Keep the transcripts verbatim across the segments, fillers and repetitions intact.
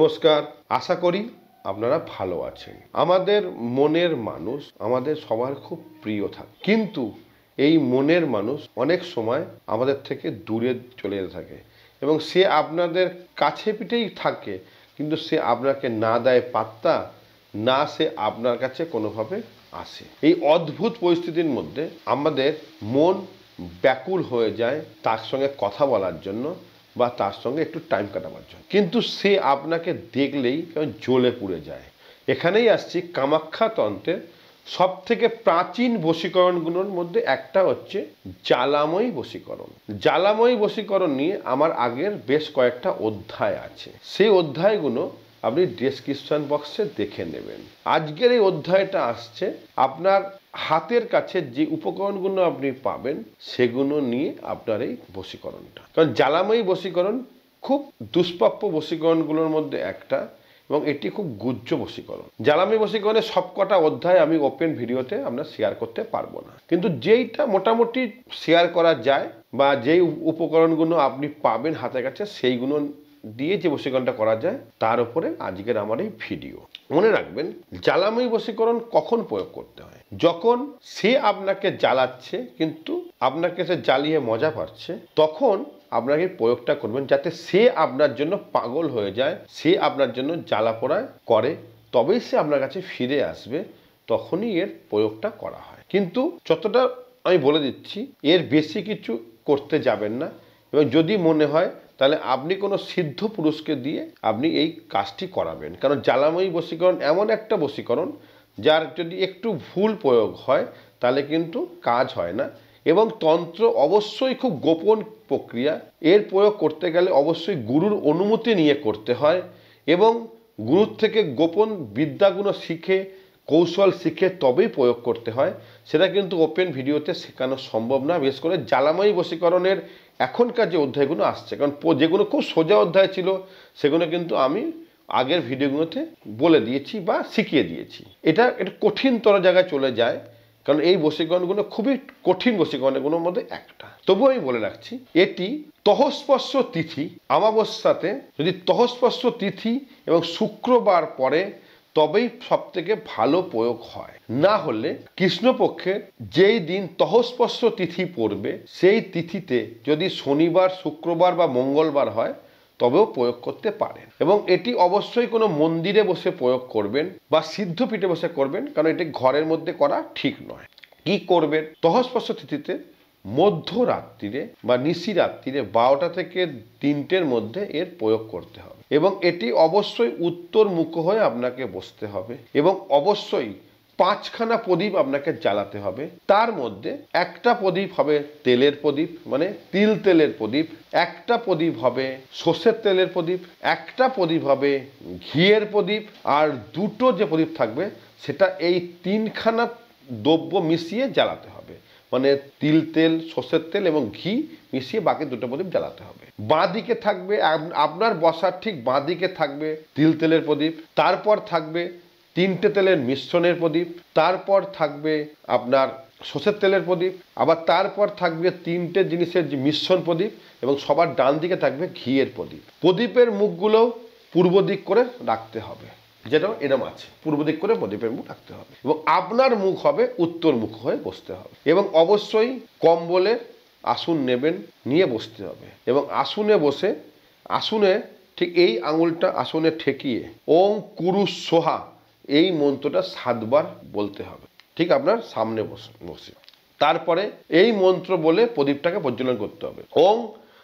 নমস্কার, আশা করি আপনারা ভালো আছেন। আমাদের মনের মানুষ আমাদের সবার খুব প্রিয় থাকে, কিন্তু এই মনের মানুষ অনেক সময় আমাদের থেকে দূরে চলে যেতে থাকে এবং সে আপনাদের কাছে পিঠেই থাকে, কিন্তু সে আপনাকে না দেয় পাত্তা, না সে আপনার কাছে কোনোভাবে আসে। এই অদ্ভুত পরিস্থিতির মধ্যে আমাদের মন ব্যাকুল হয়ে যায় তার সঙ্গে কথা বলার জন্য বা তার সঙ্গে একটু টাইম কাটাবার জন্য, কিন্তু সে আপনাকে দেখলেই জ্বলে পুড়ে যায়। এখানেই আসছি কামাখ্যা তন্ত্রের সব থেকে প্রাচীন বশীকরণগুলোর মধ্যে একটা হচ্ছে জ্বালাময়ী বশীকরণ। জ্বালাময়ী বশীকরণ নিয়ে আমার আগের বেশ কয়েকটা অধ্যায় আছে, সেই অধ্যায়গুলো আপনি ডেসক্রিপশন বক্সে দেখে নেবেন। আজকের এই অধ্যায়টা আসছে আপনার হাতের কাছে যে উপকরণগুলো আপনি পাবেন সেগুলো নিয়ে আপনার এই বশীকরণটা, কারণ জ্বালাময়ী বশীকরণ খুব দুষ্প্রাপ্য বশীকরণগুলোর মধ্যে একটা এবং এটি খুব গুহ্য বশীকরণ। জ্বালাময়ী বশীকরণের সবকটা অধ্যায় আমি ওপেন ভিডিওতে আমরা শেয়ার করতে পারবো না, কিন্তু যেইটা মোটামুটি শেয়ার করা যায় বা যেই উপকরণগুলো আপনি পাবেন হাতের কাছে সেইগুলো দিয়ে যে বশীকরণটা করা যায় তার উপরে আজকের আমার এই ভিডিও। মনে রাখবেন, জ্বালাময়ী বশীকরণ কখন প্রয়োগ করতে হয়? যখন সে আপনাকে জ্বালাচ্ছে কিন্তু আপনাকে সে জ্বালিয়ে মজা পাচ্ছে, তখন আপনাকে প্রয়োগটা করবেন যাতে সে আপনার জন্য পাগল হয়ে যায়, সে আপনার জন্য জ্বালা পোড়া করে, তবেই সে আপনার কাছে ফিরে আসবে, তখনই এর প্রয়োগটা করা হয়। কিন্তু যতটা আমি বলে দিচ্ছি, এর বেশি কিছু করতে যাবেন না, এবং যদি মনে হয় তাহলে আপনি কোনো সিদ্ধ পুরুষকে দিয়ে আপনি এই কাজটি করাবেন, কারণ জ্বালাময়ী বশীকরণ এমন একটা বশীকরণ যার যদি একটু ভুল প্রয়োগ হয় তাহলে কিন্তু কাজ হয় না, এবং তন্ত্র অবশ্যই খুব গোপন প্রক্রিয়া। এর প্রয়োগ করতে গেলে অবশ্যই গুরুর অনুমতি নিয়ে করতে হয়, এবং গুরুর থেকে গোপন বিদ্যাগুলো শিখে কৌশল শিখে তবেই প্রয়োগ করতে হয়। সেটা কিন্তু ওপেন ভিডিওতে শেখানো সম্ভব না, বিশেষ করে জ্বালাময়ী বশীকরণের এখনকার যে অধ্যায়গুলো আসছে, কারণ যেগুলো খুব সোজা অধ্যায় ছিল সেগুলো কিন্তু আমি আগের ভিডিওগুলোতে বলে দিয়েছি বা শিখিয়ে দিয়েছি। এটা একটা কঠিনতর জায়গায় চলে যায়, কারণ এই বশীকরণগুলো খুবই কঠিন বশীকরণগুলোর মধ্যে একটা। তবুও আমি বলে রাখছি, এটি তহস্পর্শ তিথি অমাবস্যাতে, যদি তহস্পর্শ তিথি এবং শুক্রবার পরে তবেই সব থেকে ভালো প্রয়োগ হয়। না হলে কৃষ্ণপক্ষে যেই দিন তহস্পর্শ তিথি পড়বে সেই তিথিতে যদি শনিবার, শুক্রবার বা মঙ্গলবার হয় তবেও প্রয়োগ করতে পারেন, এবং এটি অবশ্যই কোনো মন্দিরে বসে প্রয়োগ করবেন বা সিদ্ধপীঠে বসে করবেন, কারণ এটি ঘরের মধ্যে করা ঠিক নয়। কি করবেন? তহস্পর্শ তিথিতে মধ্যরাত্রিরে বা নিশি রাত্রিরে বারোটা থেকে তিনটের মধ্যে এর প্রয়োগ করতে হবে, এবং এটি অবশ্যই উত্তর মুখ হয়ে আপনাকে বসতে হবে, এবং অবশ্যই পাঁচখানা প্রদীপ আপনাকে জ্বালাতে হবে। তার মধ্যে একটা প্রদীপ হবে তেলের প্রদীপ, মানে তিল তেলের প্রদীপ, একটা প্রদীপ হবে সর্ষের তেলের প্রদীপ, একটা প্রদীপ হবে ঘিয়ের প্রদীপ, আর দুটো যে প্রদীপ থাকবে সেটা এই তিনখানা দ্রব্য মিশিয়ে জ্বালাতে হবে, মানে তিল তেল, সর্ষের তেল এবং ঘি মিশিয়ে বাকি দুটো প্রদীপ জ্বালাতে হবে। বাঁ দিকে থাকবে, আপনার বসার ঠিক বাঁ দিকে থাকবে তিল তেলের প্রদীপ, তারপর থাকবে তিনটে তেলের মিশ্রণের প্রদীপ, তারপর থাকবে আপনার সর্ষের তেলের প্রদীপ, আবার তারপর থাকবে তিনটে জিনিসের যে মিশ্রণ প্রদীপ, এবং সবার ডান দিকে থাকবে ঘিয়ের প্রদীপ। প্রদীপের মুখগুলো পূর্ব দিক করে রাখতে হবে, যেটা এরম আছে, পূর্ব দিক করে প্রদীপের মুখ রাখতে হবে, এবং আপনার মুখ হবে উত্তর মুখ হয়ে বসতে হবে, এবং অবশ্যই কম্বলের আসন নেবেন, নিয়ে বসতে হবে, এবং আসনে বসে আসনে ঠিক এই আঙুলটা আসনে ঠেকিয়ে ওং কুরু সোহা এই মন্ত্রটা সাতবার বলতে হবে, ঠিক আপনার সামনে বসে বসে তারপরে এই মন্ত্র বলে প্রদীপটাকে প্রজ্বলন করতে হবে। ওং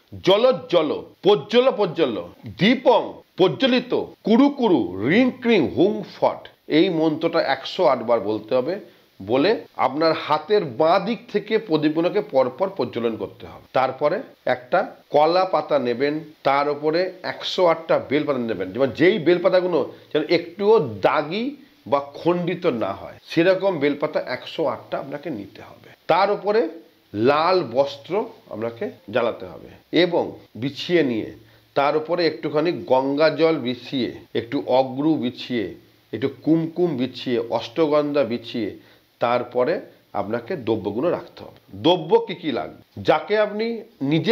জলজ্জল প্রজ্বল প্রজ্বল দীপং প্রজ্বলিত কুরু কুরু রিং ক্রিং হুং ফট, এই মন্ত্রটা একশো আট বার বলতে হবে। বলে আপনার হাতের বাঁ দিক থেকে প্রদীপগুলোকে পরপর প্রজ্বলন করতে হবে। তারপরে একটা কলা পাতা নেবেন, তার উপরে একশো আটটা বেলপাতা নেবেন, যেমন যেই বেলপাতাগুলো যেন একটুও দাগি বা খণ্ডিত না হয় সেরকম বেলপাতা একশো আটটা আপনাকে নিতে হবে। তার উপরে লাল বস্ত্র আপনাকে জ্বালাতে হবে, এবং বিছিয়ে নিয়ে তার উপরে একটুখানি গঙ্গা জল বিছিয়ে, একটু অগ্রু বিছিয়ে, একটু কুমকুম বিছিয়ে, অষ্টগন্ধা বিছিয়ে তারপরে আপনাকে দ্রব্যগুলো রাখতে হবে। দ্রব্য কি কি লাগবে? যাকে আপনি নিজে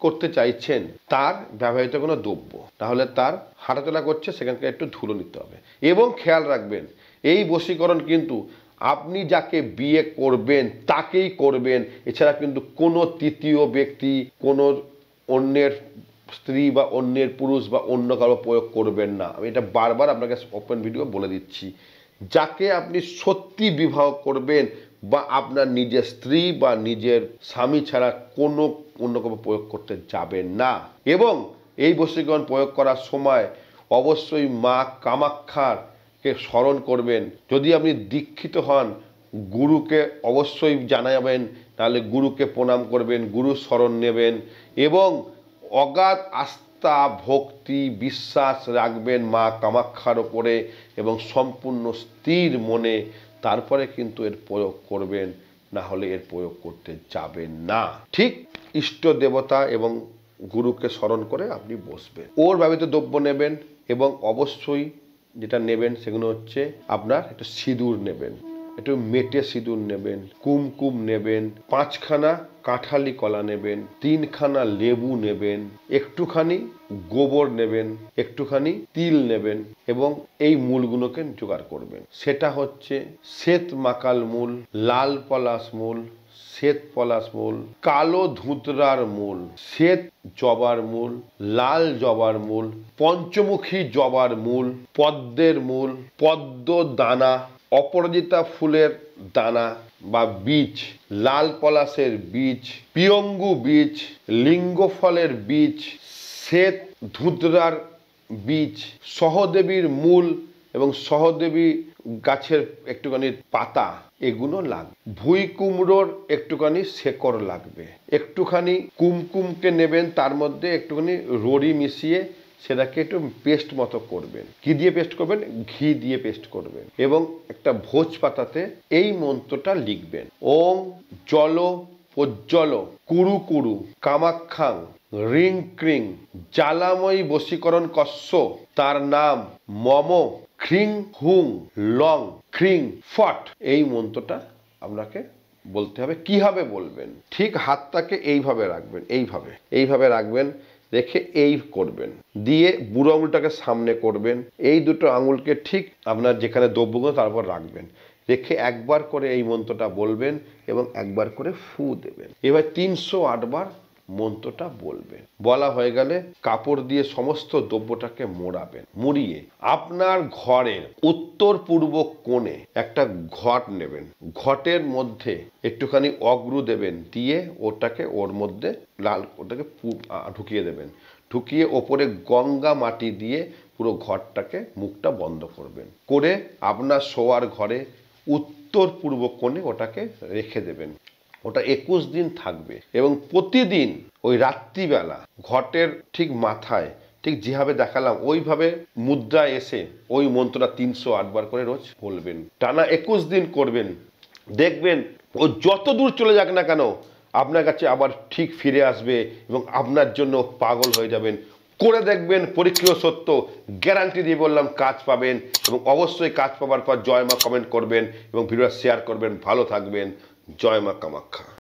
করতে চাইছেন তার ব্যবহৃত কোনো দ্রব্য, তাহলে তার হাঁটাচলা করছে সেখানকে একটু ধুলো নিতে হবে। এবং খেয়াল রাখবেন এই বশীকরণ কিন্তু আপনি যাকে বিয়ে করবেন তাকেই করবেন, এছাড়া কিন্তু কোনো তৃতীয় ব্যক্তি, কোনো অন্যের স্ত্রী বা অন্যের পুরুষ বা অন্য কারো প্রয়োগ করবেন না। আমি এটা বারবার আপনাকে ওপেন ভিডিও বলে দিচ্ছি। যাকে আপনি সত্যি বিবাহ করবেন বা আপনার নিজের স্ত্রী বা নিজের স্বামী ছাড়া কোনো অন্য কারো প্রয়োগ করতে যাবেন না। এবং এই বশীকরণ প্রয়োগ করার সময় অবশ্যই মা কামাক্ষার কে স্মরণ করবেন। যদি আপনি দীক্ষিত হন গুরুকে অবশ্যই জানাবেন, তাহলে গুরুকে প্রণাম করবেন, গুরু স্মরণ নেবেন এবং অগাধ আস্থা ভক্তি বিশ্বাস রাখবেন মা কামাক্ষার ওপরে এবং সম্পূর্ণ স্থির মনে, তারপরে কিন্তু এর প্রয়োগ করবেন, না হলে এর প্রয়োগ করতে যাবেন না। ঠিক ইষ্ট দেবতা এবং গুরুকে স্মরণ করে আপনি বসবেন। ওর ব্যবহৃত দ্রব্য নেবেন এবং অবশ্যই যেটা নেবেন সেগুলো হচ্ছে আপনার একটু সিঁদুর নেবেন, একটু মেটে সিঁদুর নেবেন, কুমকুম নেবেন, পাঁচখানা কাঁঠালি কলা নেবেন, তিনখানা লেবু নেবেন, একটুখানি গোবর নেবেন, একটুখানি তিল নেবেন এবং এই মূলগুলোকে জোগাড় করবেন। সেটা হচ্ছে শ্বেত মাকাল মূল, লাল পলাশ মূল, শ্বেত পলাশ মূল, কালো ধুতরার মূল, শ্বেত জবার মূল, লাল জবার মূল, পঞ্চমুখী জবার মূল, পদ্মের মূল, পদ্ম দানা, অপরাজিতা ফুলের দানা বা বীজ, লাল পলাশের বীজ, পিয়ঙ্গু বীজ, লিঙ্গ ফলের বীজ, শ্বেত ধুতরার বীজ, সহদেবীর মূল এবং সহদেবী গাছের একটুখানি পাতা, এগুলো লাগবে। ভুই কুমড়োর একটুখানি শেকড় লাগবে। একটুখানি কুমকুমকে নেবেন, তার মধ্যে একটুখানি রড়ি মিশিয়ে সেটাকে একটু পেস্ট মতো করবেন। কি দিয়ে পেস্ট করবেন? ঘি দিয়ে পেস্ট করবেন এবং একটা ভোজ পাতাতে এই মন্ত্রটা লিখবেন। ওং জল প্রজ্জ্বল কুরু কুরু কামাক্ষাং রিং ক্রিং জ্বালাময়ী বশীকরণ কস্য, তার নাম মম খ্রিং হুং লং খ্রিং ফট। এই মন্ত্রটা আপনাকে বলতে হবে। কিভাবে বলবেন? ঠিক হাতটাকে এইভাবে রাখবেন, এইভাবে এইভাবে রাখবেন, রেখে এই করবেন, দিয়ে বুড়ো আঙুলটাকে সামনে করবেন, এই দুটো আঙুলকে ঠিক আপনার যেখানে দ্রব্যগুলো তারপর রাখবেন, রেখে একবার করে এই মন্ত্রটা বলবেন এবং একবার করে ফু দেবেন। এবার তিনশো আট বার মন্ত্রটা বলবেন। বলা হয়ে গেলে কাপড় দিয়ে সমস্ত দ্রব্যটাকে মোড়াবেন। মুড়িয়ে আপনার ঘরের উত্তর পূর্ব কোণে একটা ঘট নেবেন, ঘটের মধ্যে একটুখানি অগ্রু দেবেন, দিয়ে ওটাকে ওর মধ্যে লাল ওটাকে ঢুকিয়ে দেবেন, ঢুকিয়ে ওপরে গঙ্গা মাটি দিয়ে পুরো ঘরটাকে মুখটা বন্ধ করবেন, করে আপনার শোয়ার ঘরে উত্তর পূর্ব কোণে ওটাকে রেখে দেবেন। ওটা একুশ দিন থাকবে এবং প্রতিদিন ওই রাত্রিবেলা ঘটের ঠিক মাথায় ঠিক যেভাবে দেখালাম ওইভাবে মুদ্রায় এসে ওই মন্ত্রটা তিনশো আট বার করে রোজ বলবেন। টানা একুশ দিন করবেন, দেখবেন ও যত দূর চলে যাক না কেন আপনার কাছে আবার ঠিক ফিরে আসবে এবং আপনার জন্য পাগল হয়ে যাবেন। করে দেখবেন, পরীক্ষিত সত্য, গ্যারান্টি দিয়ে বললাম কাজ পাবেন। এবং অবশ্যই কাজ পাবার পর জয় মা কমেন্ট করবেন এবং ভিডিওটা শেয়ার করবেন। ভালো থাকবেন। জয় মা কামাখ্যা।